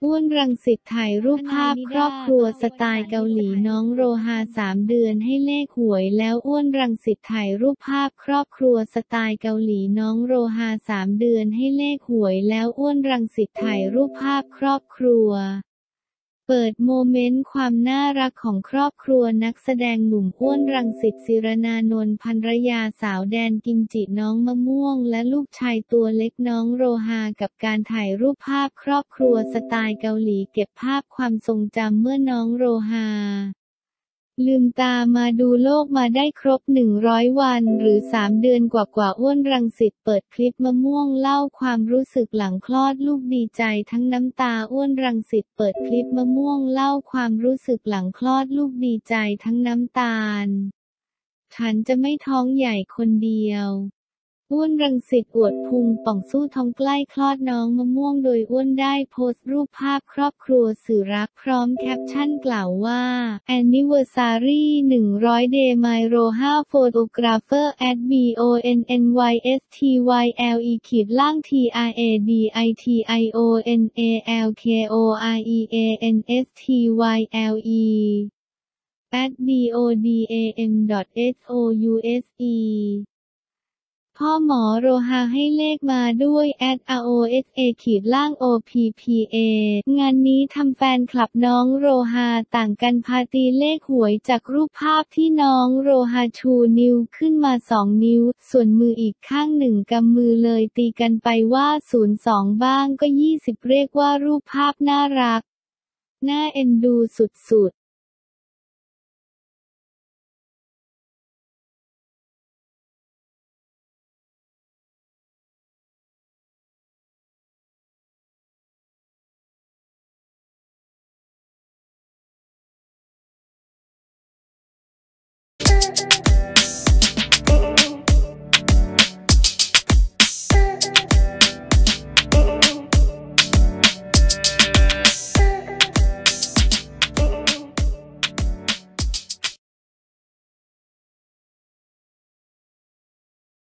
อ้วนรังสิตน์ถ่ายรูปภาพครอบครัวสไตล์เกาหลีน้องโรฮา3 เดือนให้เลขหวยแล้วอ้วนรังสิตน์ถ่ายรูปภาพครอบครัวสไตล์เกาหลีน้องโรฮา3 เดือนให้เลขหวยแล้วอ้วนรังสิตน์ถ่ายรูปภาพครอบครัวเปิดโมเมนต์ความน่ารักของครอบครัวนักแสดงหนุ่มอ้วนรังสิตน์ ศิรนานนท์ภรรยาสาวแดนกิมจิน้องมะม่วงและลูกชายตัวเล็กน้องโรฮากับการถ่ายรูปภาพครอบครัวสไตล์เกาหลีเก็บภาพความทรงจำเมื่อน้องโรฮาลืมตามาดูโลกมาได้ครบ100 วันหรือ3 เดือนกว่าอ้วนรังสิตน์เปิดคลิปมะม่วงเล่าความรู้สึกหลังคลอดลูกดีใจทั้งน้ำตาอ้วนรังสิตน์เปิดคลิปมะม่วงเล่าความรู้สึกหลังคลอดลูกดีใจทั้งน้ำตาลฉันจะไม่ท้องใหญ่คนเดียวอ้วนรังสิตน์อวดพุงป่องสู้ท้องใกล้คลอดน้องมะม่วงโดยอ้วนได้โพสต์รูปภาพครอบครัวสื่อรักพร้อมแคปชั่นกล่าวว่า Anniversary 100 Day My Roha Photographer at BONNYSTYLE_TRADITIONALKOREANSTYLE @bodam.souse พ่อหมอโรฮาให้เลขมาด้วย @ROSA_OPPA งานนี้ทำแฟนคลับน้องโรฮาต่างกันพาตีเลขหวยจากรูปภาพที่น้องโรฮาชูนิ้วขึ้นมา2 นิ้วส่วนมืออีกข้างหนึ่งกำมือเลยตีกันไปว่า02บ้างก็20เรียกว่ารูปภาพน่ารักน่าเอ็นดูสุดๆ